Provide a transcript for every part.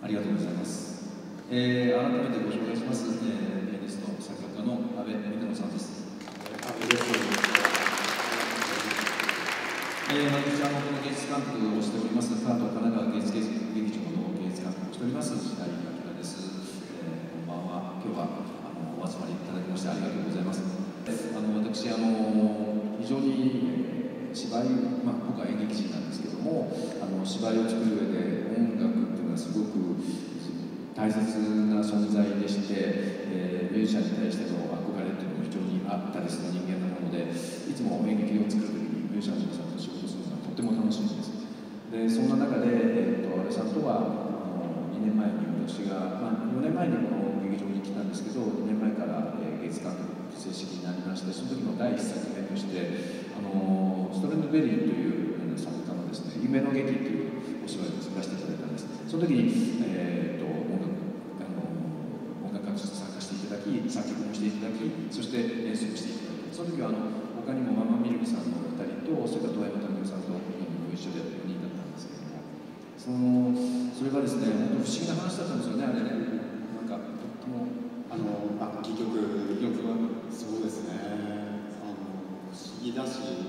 ありがとうございます。改めてご紹介します、ピアニスト、作曲家の阿部美太郎さんです。私、この芸術監督をしております、関東神奈川芸術劇場の芸術監督をしております、白井明です。こんばんは。今日はお集まりいただきましてありがとうございます。私、非常に芝居、僕は演劇人なんですけども、芝居を作る上で音楽っていうのはすごく大切な存在でして、ミュージシャンに対しての憧れっていうのも非常にあったりする人間なもので、いつも演劇を作るときにミュージシャンの皆さんと仕事するのがとっても楽しみです。で、そんな中で、阿部さんとは2年前に私が、4年前にこの劇場に来たんですけど、2年前から芸術監督正式になりまして、その時の第1作目として、ストレンドベリーという作家のですね、夢の劇というお芝居を作らせていただいたんです。その時に、音楽家として参加していただき、作曲もしていただき、そして演奏もしていただき、その時は他にもママミルクさんのお二人と、それから遠山民生さんと一緒で4人だったんですけれども、それがですね、本当不思議な話だったんですよね、あれね。なんかとっても楽器曲はそうですね、不思議だし、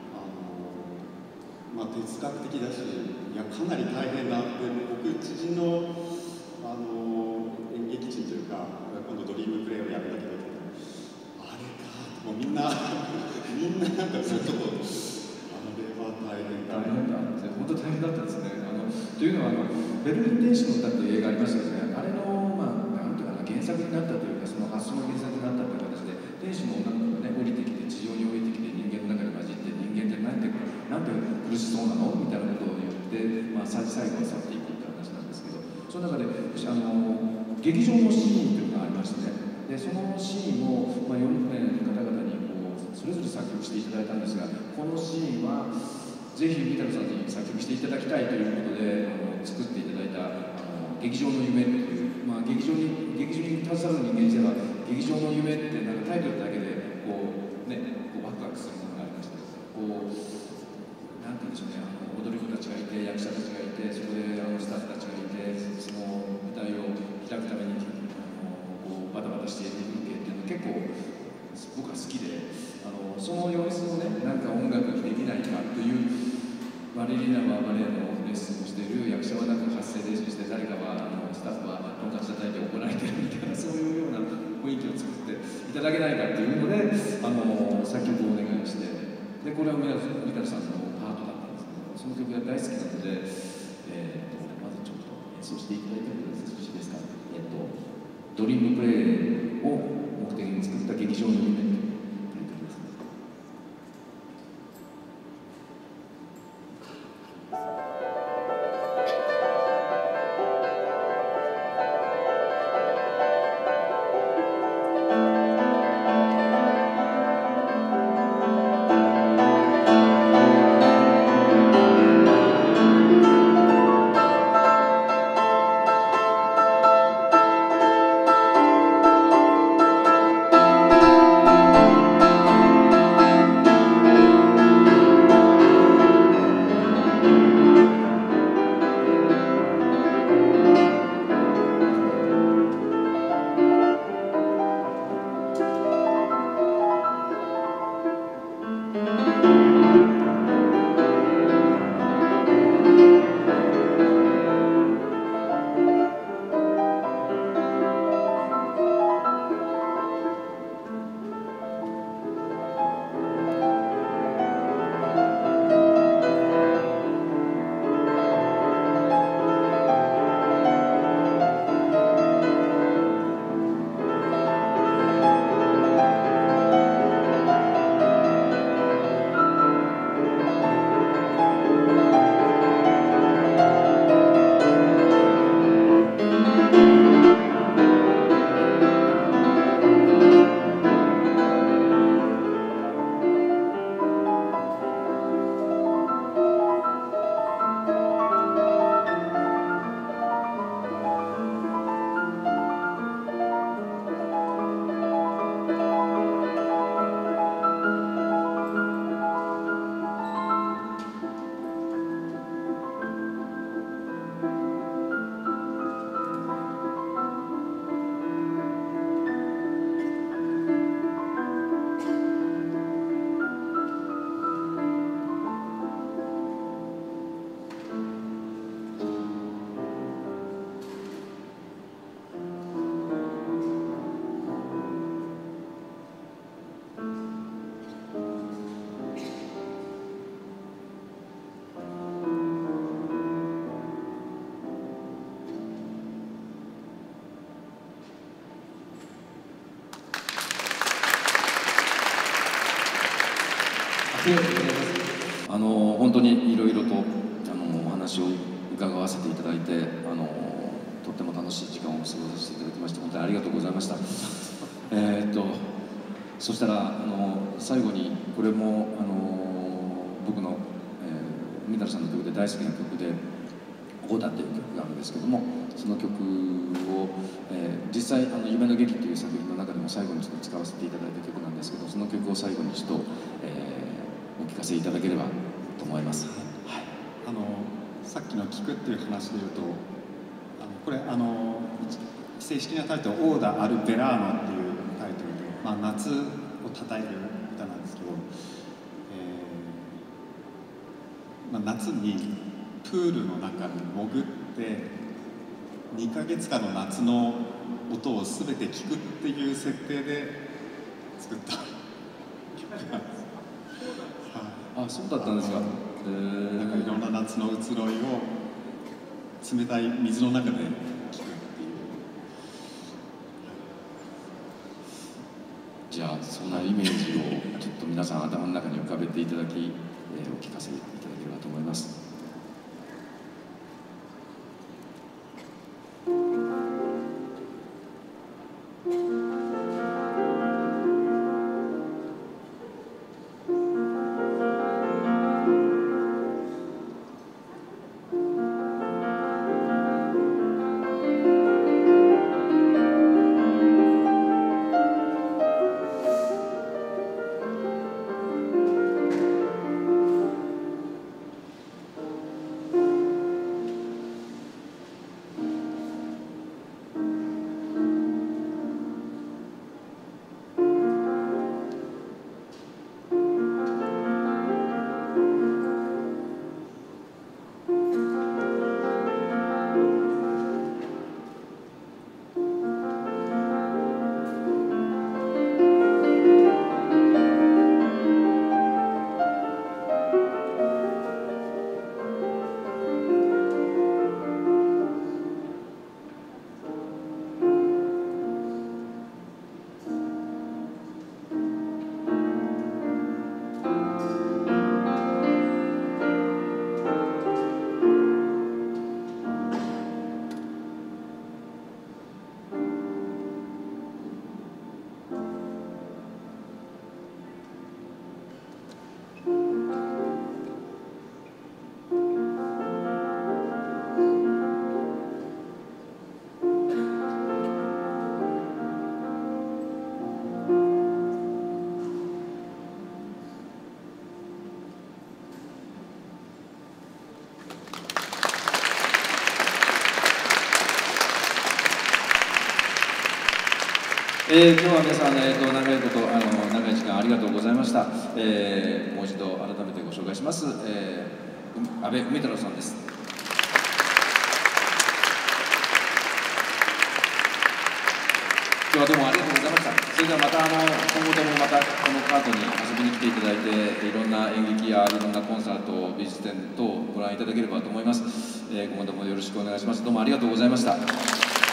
哲学的だし、いやかなり大変な。で僕知人の演劇人というか、今度ドリームプレイをやるんだけど、あれかもうみんななんかずっとあれは大変だって本当大変だったんですね。というのはベルリン天使の歌っていう映画ありましたよね。あれのなんていうかな、原作になったというか、その発想の原作になったという形で、天使もなんかね降りてきて地上に降りてきて人間の中に混じって、人間ってなんて苦しそうなのみたいなことを言って、最後は去っていくって話なんですけど、その中で劇場のシーンというのがありましてね。でそのシーンを、4名の方々にそれぞれ作曲していただいたんですが、このシーンはぜひ三太郎さんに作曲していただきたいということで作っていただいた劇場の夢という、劇場に携わる人間にしては劇場の夢ってなんかタイトルだけでワクワクするものがありまして、なんて言うんでしょうね、踊る子たちがいて、役者たちがいて、そこでスタッフたちがいて、その舞台を開くためにバタバタしている風景っていうのは結構僕は好きで、その様子をね、なんか音楽にできないかという、バレリーナはバレエのレッスンをしている、役者はなんか発声練習して、誰かはスタッフはトンカチ叩いて怒られてるみたいな、そういうような雰囲気を作っていただけないかというので作曲をお願いして、でこれは三太郎さんのパートだったんですけど、その曲が大好きなので、まずちょっと演奏していただいてもよろしいですか。ドリームプレイを目的に作った劇場の夢。 りがとうございます。本当にいろいろとお話を伺わせていただいて、とっても楽しい時間を過ごさせていただきまして本当にありがとうございました。そしたら最後にこれも僕の海太郎さんの曲で大好きな曲で「オーダ」っていう曲があるんですけども、その曲を、実際夢の劇という作品の中でも最後にちょっと使わせていただいた曲なんですけど、その曲を最後にちょっと、お聴かせいただければと思います。はい、 さっきの「聞く」っていう話でいうとこれ正式なタイトル「オーダ・アル・ベラーノ」っていうタイトルで、夏をたたえる歌なんですけど、夏にプールの中に潜って2ヶ月間の夏の音を全て聞くっていう設定で作った曲なんです。 あ、そうだったんですか。 なんかいろんな夏の移ろいを冷たい水の中で聞くっていう。 じゃあそんなイメージをちょっと皆さん頭の中に浮かべていただき、お聞かせいただければと思います。今日は皆さん、長い時間ありがとうございました。もう一度改めてご紹介します。阿部海太郎さんです。今日はどうもありがとうございました。それではまた今後ともまたこのカートに遊びに来ていただいて、いろんな演劇やいろんなコンサート、美術展等ご覧いただければと思います。今後ともよろしくお願いします。どうもありがとうございました。